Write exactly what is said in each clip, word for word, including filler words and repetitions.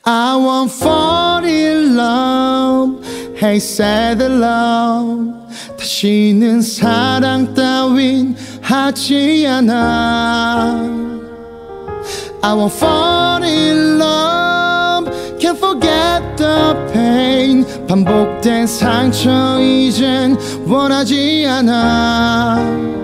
I won't fall in love. Hey, sad love. 다시는 사랑 따윈 하지 않아. I won't fall in love. Can't forget the pain. 반복된 상처 이젠 원하지 않아.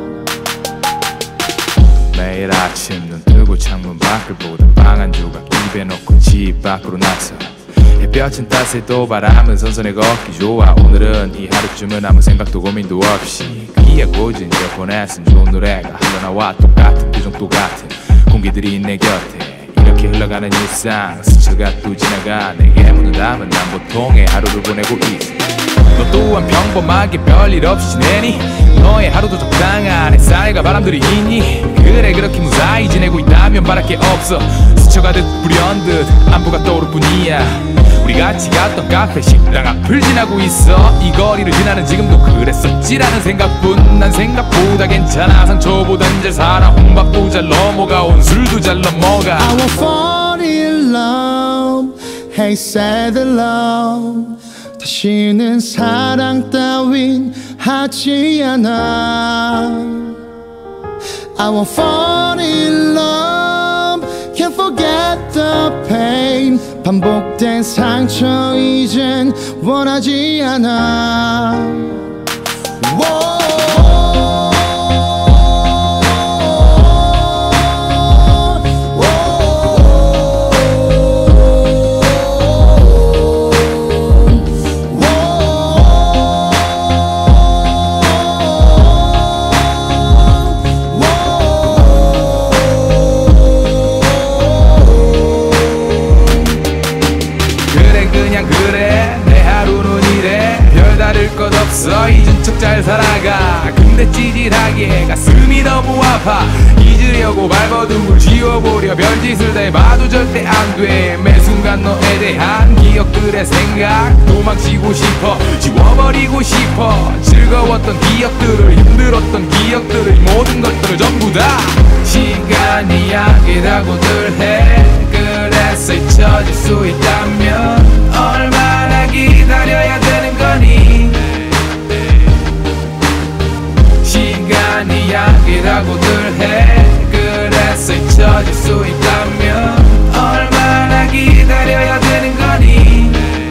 매일 아침 눈 뜨고 창문 밖을 보다 방 한 조각 입에 넣고 집 밖으로 나서 햇볕은 따스해도 바람은 선선해 걷기 좋아. 오늘은 이 하루쯤은 아무 생각도 고민도 없이 귀에 꽂은 이어폰에 쓴 좋은 노래가 흘러나와 똑같은 표정 똑같은 공기들이 내 곁에 이렇게 흘러가는 일상 스쳐가 또 지나가 내게 묻는다면 난 보통의 하루를 보내고 있어. 너 또한 평범하게 별일 없이 지내니? 너의 하루도 적당한 햇살과 바람들이 있니? 그래 그렇게 무사히 지내고 있다면 바랄 게 없어. 스쳐가듯 불현듯 안부가 떠오를 뿐이야. 우리 같이 갔던 카페 식당 앞을 지나고 있어. 이 거리를 지나는 지금도 그랬었지라는 생각뿐. 난 생각보다 괜찮아. 상처보단 잘 살아. 홍박도 잘 넘어가 온 술도 잘 넘어가. I won't fall in love. Hey, sad love. 다시는 사랑 따윈 하지 않아. I won't fall in love. Can't forget the pain. 반복된 상처 이젠 원하지 않아. Whoa. 것 없어 잊은 척 잘 살아가. 근데 찌질하게 가슴이 너무 아파. 잊으려고 발버둥을 지워보려 별짓을 다 해봐도 절대 안돼. 매 순간 너에 대한 기억들의 생각 도망치고 싶어. 지워버리고 싶어. 즐거웠던 기억들을 힘들었던 기억들을 모든 것들을 전부 다. 시간이 약이라고들 해. 그래서 잊혀질 수 있다면 얼마나 기다려야 되는 거니? 시간이 약이라고들 해. 그래서 잊혀질 수 있다면 얼마나 기다려야 되는 거니?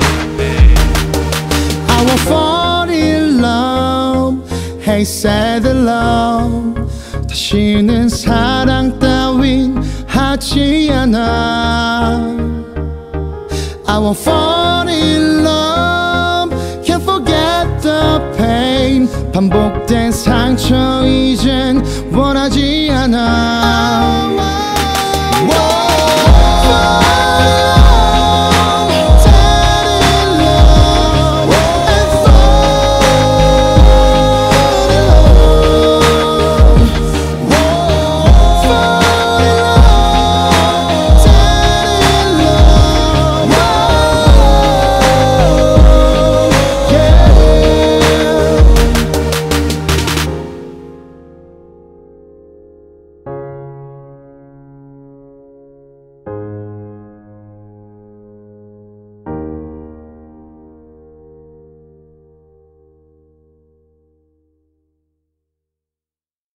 I won't fall in love. Hey, sad love. 다시는 사랑 따윈 하지 않아. I won't fall in love. Can't forget the pain. 반복된 상처 이젠 원하지 않아.